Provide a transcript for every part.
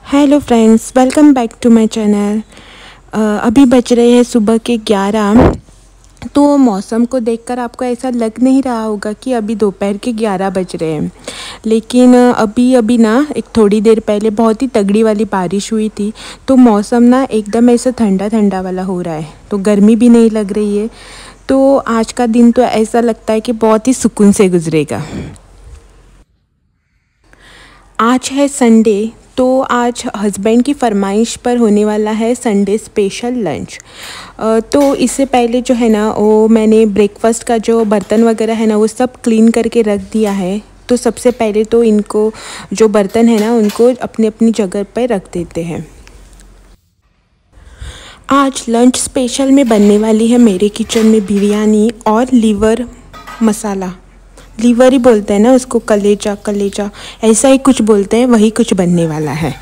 Hello friends, welcome back to my channel. अभी बज रहे हैं सुबह के 11। तो मौसम को देखकर आपको ऐसा लग नहीं रहा होगा कि अभी दोपहर के 11 बज रहे हैं, लेकिन अभी ना एक थोड़ी देर पहले बहुत ही तगड़ी वाली बारिश हुई थी। तो मौसम ना एकदम ऐसा ठंडा ठंडा वाला हो रहा है, तो गर्मी भी नहीं लग रही है। तो आज का दिन तो ऐसा लगता है कि बहुत ही सुकून से गुजरेगा। आज है संडे, तो आज हस्बैंड की फरमाइश पर होने वाला है संडे स्पेशल लंच। तो इससे पहले जो है ना वो मैंने ब्रेकफास्ट का जो बर्तन वगैरह है ना वो सब क्लीन करके रख दिया है। तो सबसे पहले तो इनको जो बर्तन है ना उनको अपनी अपनी जगह पर रख देते हैं। आज लंच स्पेशल में बनने वाली है मेरे किचन में बिरयानी और लीवर मसाला। लीवर ही बोलते हैं ना उसको, कलेजा कलेजा ऐसा ही कुछ बोलते हैं, वही कुछ बनने वाला है।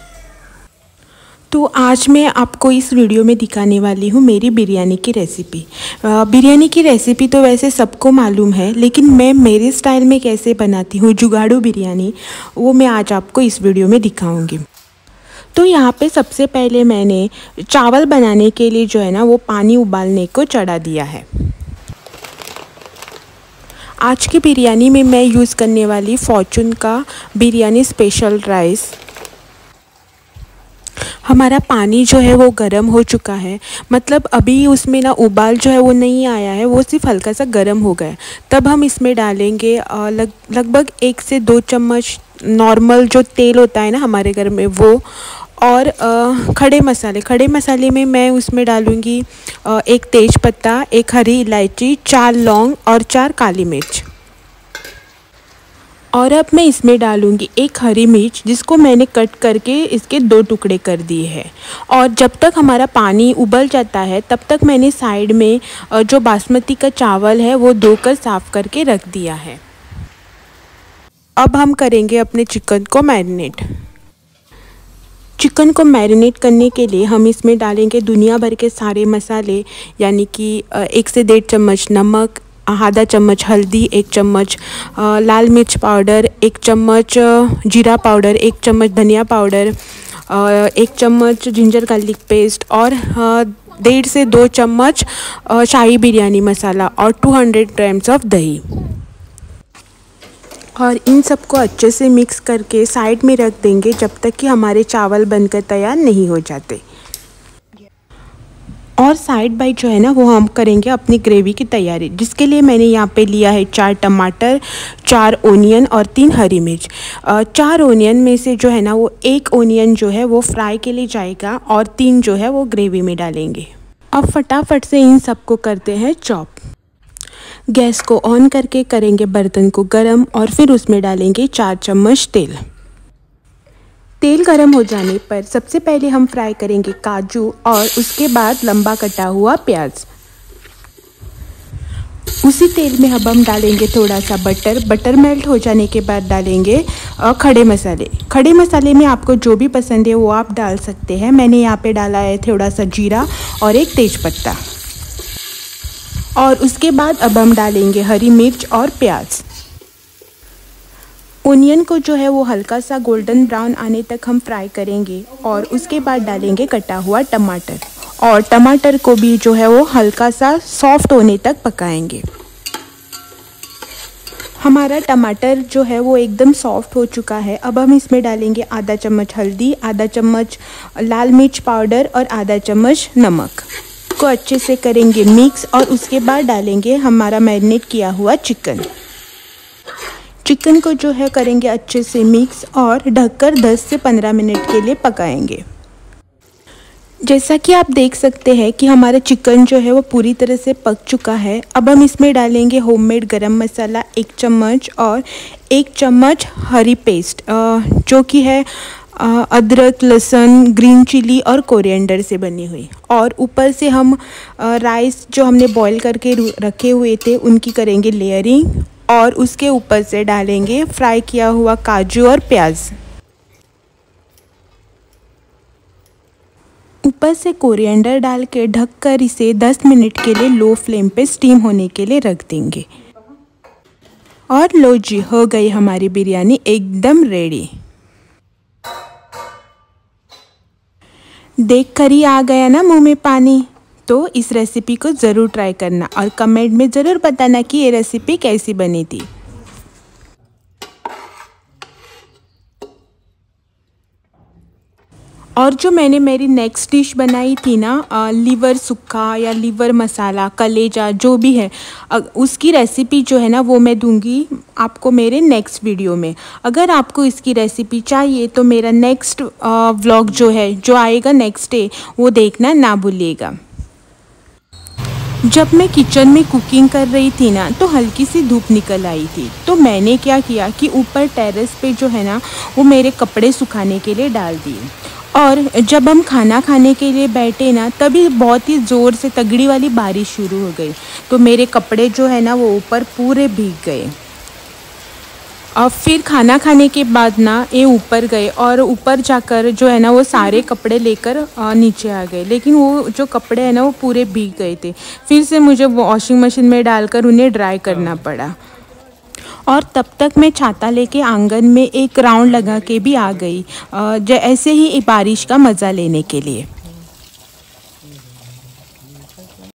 तो आज मैं आपको इस वीडियो में दिखाने वाली हूँ मेरी बिरयानी की रेसिपी। बिरयानी की रेसिपी तो वैसे सबको मालूम है, लेकिन मैं मेरे स्टाइल में कैसे बनाती हूँ जुगाड़ू बिरयानी, वो मैं आज आपको इस वीडियो में दिखाऊँगी। तो यहाँ पे सबसे पहले मैंने चावल बनाने के लिए जो है ना वो पानी उबालने को चढ़ा दिया है। आज की बिरयानी में मैं यूज़ करने वाली फॉर्चून का बिरयानी स्पेशल राइस। हमारा पानी जो है वो गर्म हो चुका है, मतलब अभी उसमें ना उबाल जो है वो नहीं आया है, वो सिर्फ हल्का सा गर्म हो गया है। तब हम इसमें डालेंगे लगभग 1 से 2 चम्मच नॉर्मल जो तेल होता है ना हमारे घर में वो, और खड़े मसाले में मैं उसमें डालूँगी 1 तेज पत्ता, 1 हरी इलायची, 4 लौंग और 4 काली मिर्च। और अब मैं इसमें डालूँगी 1 हरी मिर्च, जिसको मैंने कट करके इसके 2 टुकड़े कर दिए हैं। और जब तक हमारा पानी उबल जाता है तब तक मैंने साइड में जो बासमती का चावल है वो धोकर साफ़ करके रख दिया है। अब हम करेंगे अपने चिकन को मैरिनेट। चिकन को मैरिनेट करने के लिए हम इसमें डालेंगे दुनिया भर के सारे मसाले, यानी कि 1 से 1.5 चम्मच नमक, आधा चम्मच हल्दी, 1 चम्मच लाल मिर्च पाउडर, 1 चम्मच जीरा पाउडर, 1 चम्मच धनिया पाउडर, 1 चम्मच जिंजर गार्लिक पेस्ट और 1.5 से 2 चम्मच शाही बिरयानी मसाला और 200 ग्राम्स ऑफ दही। और इन सबको अच्छे से मिक्स करके साइड में रख देंगे जब तक कि हमारे चावल बनकर तैयार नहीं हो जाते। और साइड बाय जो है ना वो हम करेंगे अपनी ग्रेवी की तैयारी, जिसके लिए मैंने यहाँ पे लिया है 4 टमाटर, 4 ओनियन और 3 हरी मिर्च। 4 ओनियन में से जो है ना वो 1 ओनियन जो है वो फ्राई के लिए जाएगा और 3 जो है वो ग्रेवी में डालेंगे। अब फटाफट से इन सबको करते हैं चॉप। गैस को ऑन करके करेंगे बर्तन को गरम और फिर उसमें डालेंगे 4 चम्मच तेल। तेल गरम हो जाने पर सबसे पहले हम फ्राई करेंगे काजू और उसके बाद लंबा कटा हुआ प्याज। उसी तेल में अब हम डालेंगे थोड़ा सा बटर मेल्ट हो जाने के बाद डालेंगे खड़े मसाले। खड़े मसाले में आपको जो भी पसंद है वो आप डाल सकते हैं। मैंने यहाँ पे डाला है थोड़ा सा जीरा और 1 तेज पत्ता। और उसके बाद अब हम डालेंगे हरी मिर्च और प्याज। ओनियन को जो है वो हल्का सा गोल्डन ब्राउन आने तक हम फ्राई करेंगे और उसके बाद डालेंगे कटा हुआ टमाटर, और टमाटर को भी जो है वो हल्का सा सॉफ्ट होने तक पकाएंगे। हमारा टमाटर जो है वो एकदम सॉफ्ट हो चुका है। अब हम इसमें डालेंगे आधा चम्मच हल्दी, आधा चम्मच लाल मिर्च पाउडर और आधा चम्मच नमक को अच्छे से करेंगे मिक्स, और उसके बाद डालेंगे हमारा मैरिनेट किया हुआ चिकन को जो है करेंगे अच्छे से मिक्स और ढककर 10 से 15 मिनट के लिए पकाएंगे। जैसा कि आप देख सकते हैं कि हमारा चिकन जो है वो पूरी तरह से पक चुका है। अब हम इसमें डालेंगे होममेड गरम मसाला 1 चम्मच और 1 चम्मच हरी पेस्ट, जो कि है अदरक, लहसुन, ग्रीन चिली और कोरिएंडर से बनी हुई। और ऊपर से हम राइस जो हमने बॉईल करके रखे हुए थे उनकी करेंगे लेयरिंग, और उसके ऊपर से डालेंगे फ्राई किया हुआ काजू और प्याज। ऊपर से कोरिएंडर डाल के ढककर इसे 10 मिनट के लिए लो फ्लेम पे स्टीम होने के लिए रख देंगे। और लो जी, हो गई हमारी बिरयानी एकदम रेडी। देख कर ही आ गया ना मुंह में पानी। तो इस रेसिपी को ज़रूर ट्राई करना और कमेंट में ज़रूर बताना कि ये रेसिपी कैसी बनी थी। और जो मैंने मेरी नेक्स्ट डिश बनाई थी ना, लीवर सुक्का या लीवर मसाला, कलेजा जो भी है, उसकी रेसिपी जो है ना वो मैं दूंगी आपको मेरे नेक्स्ट वीडियो में। अगर आपको इसकी रेसिपी चाहिए तो मेरा नेक्स्ट व्लॉग जो है जो आएगा नेक्स्ट डे वो देखना ना भूलिएगा। जब मैं किचन में कुकिंग कर रही थी ना तो हल्की सी धूप निकल आई थी, तो मैंने क्या किया कि ऊपर टेरेस पे जो है ना वो मेरे कपड़े सुखाने के लिए डाल दिए। और जब हम खाना खाने के लिए बैठे ना तभी बहुत ही ज़ोर से तगड़ी वाली बारिश शुरू हो गई, तो मेरे कपड़े जो है ना वो ऊपर पूरे भीग गए। और फिर खाना खाने के बाद ना ये ऊपर गए और ऊपर जाकर जो है ना वो सारे कपड़े लेकर नीचे आ गए, लेकिन वो जो कपड़े हैं ना वो पूरे भीग गए थे। फिर से मुझे वॉशिंग मशीन में डालकर उन्हें ड्राई करना पड़ा। और तब तक मैं छाता लेके आंगन में एक राउंड लगा के भी आ गई, ऐसे ही बारिश का मज़ा लेने के लिए।